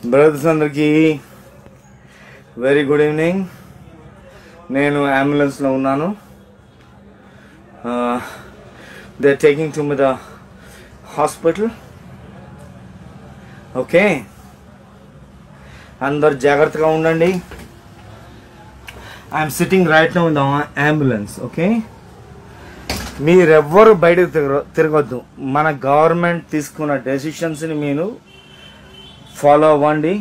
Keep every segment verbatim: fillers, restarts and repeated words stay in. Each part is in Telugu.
బ్రదర్స్ అందరికీ వెరీ గుడ్ ఈవినింగ్. నేను అంబులెన్స్లో ఉన్నాను. They are taking to me the hospital. Okay, అందరు జాగ్రత్తగా ఉండండి. I'm sitting right now in the ambulance. Okay, మీరెవ్వరు బయటకు తిరగ తిరగొద్దు మన గవర్నమెంట్ తీసుకున్న డెసిషన్స్ని మీరు ఫాలో అవ్వండి.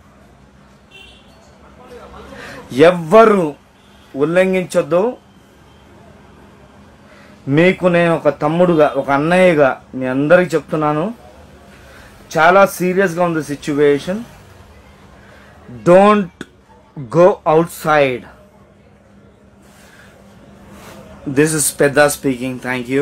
ఎవ్వరు ఉల్లంఘించొద్దు. మీకు నేను ఒక తమ్ముడుగా, ఒక అన్నయ్యగా మీ అందరికి చెప్తున్నాను, చాలా సీరియస్గా ఉంది situation. Don't go outside. This is పెద్ద స్పీకింగ్. Thank you.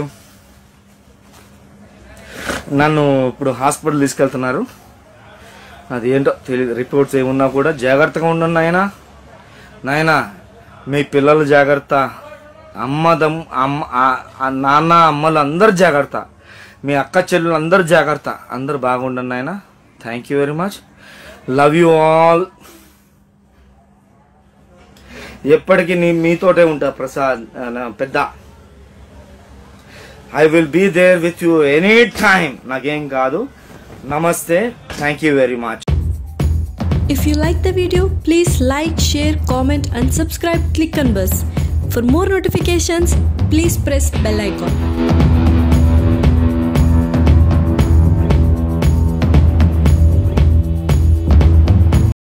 నన్ను ఇప్పుడు హాస్పిటల్ తీసుకెళ్తున్నారు. అది ఏంటో తెలియదు, రిపోర్ట్స్ ఏమున్నా కూడా జాగ్రత్తగా ఉండండి నాయనా. నాయనా మీ పిల్లలు జాగ్రత్త, అమ్మదమ్ అమ్మ నాన్న అమ్మలు అందరు జాగ్రత్త, మీ అక్క చెల్లెలు అందరు జాగ్రత్త, అందరు బాగుండండి నాయనా. Thank you very much. Love you all. ఎప్పటికీ నీ మీతోటే ఉంటా ప్రసాద్ పెద్ద. I will be there with you any time. నాకేం కాదు. Namaste. Thank you very much. If you like the video, please like, share, comment and subscribe ClicknBuzz. For more notifications, please press bell icon.